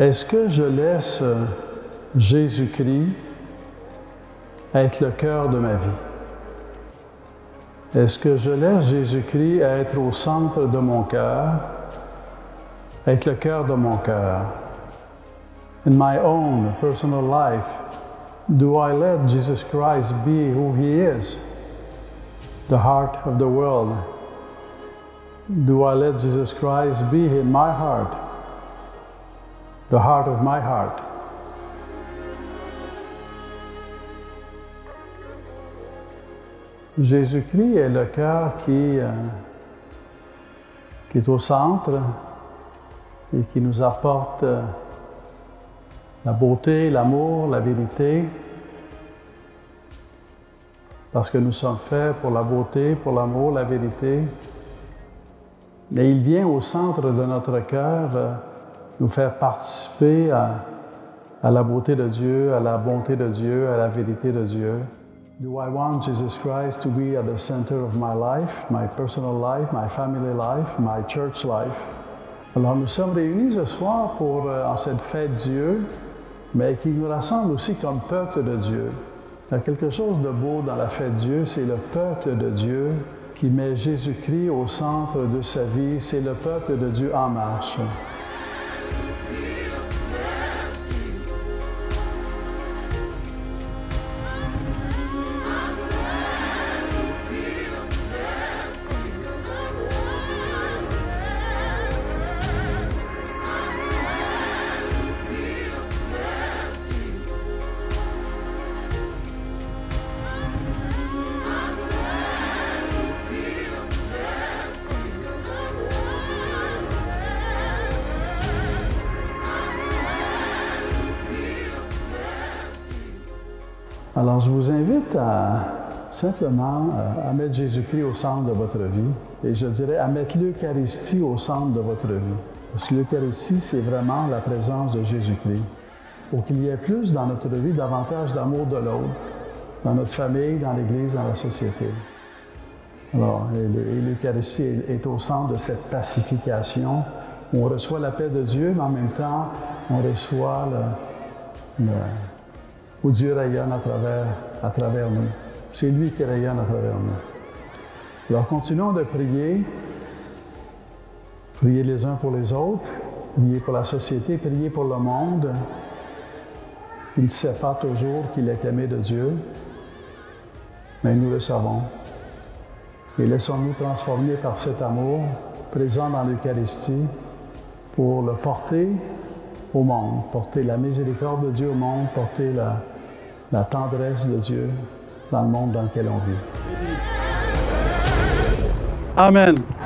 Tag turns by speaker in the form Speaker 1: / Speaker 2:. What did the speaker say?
Speaker 1: Est-ce que je laisse Jésus-Christ être le cœur de ma vie? Est-ce que je laisse Jésus-Christ être au centre de mon cœur, être le cœur de mon cœur? In my own personal life, do I let Jesus Christ be who He is, the heart of the world? Do I let Jesus Christ be in my heart, the heart of my heart? Jésus-Christ est le cœur qui est au centre et qui nous apporte la beauté, l'amour, la vérité, parce que nous sommes faits pour la beauté, pour l'amour, la vérité. Et il vient au centre de notre cœur nous faire participer à la beauté de Dieu, à la bonté de Dieu, à la vérité de Dieu. Do I want Jesus Christ to be at the center of my life, my personal life, my family life, my church life? Alors nous sommes réunis ce soir pour, en cette fête Dieu, mais qui nous rassemble aussi comme peuple de Dieu. Il y a quelque chose de beau dans la fête Dieu, c'est le peuple de Dieu qui met Jésus-Christ au centre de sa vie, c'est le peuple de Dieu en marche. Alors, je vous invite simplement à mettre Jésus-Christ au centre de votre vie et je dirais à mettre l'Eucharistie au centre de votre vie. Parce que l'Eucharistie, c'est vraiment la présence de Jésus-Christ. Pour qu'il y ait plus dans notre vie, davantage d'amour de l'autre, dans notre famille, dans l'Église, dans la société. Alors, l'Eucharistie est au centre de cette pacification où on reçoit la paix de Dieu, mais en même temps, on reçoit où Dieu rayonne à travers nous. C'est lui qui rayonne à travers nous. Alors continuons de prier. Prier les uns pour les autres, prier pour la société, prier pour le monde. Il ne sait pas toujours qu'il est aimé de Dieu, mais nous le savons. Et laissons-nous transformer par cet amour présent dans l'Eucharistie pour le porter au monde, porter la miséricorde de Dieu au monde, porter la tendresse de Dieu dans le monde dans lequel on vit.
Speaker 2: Amen.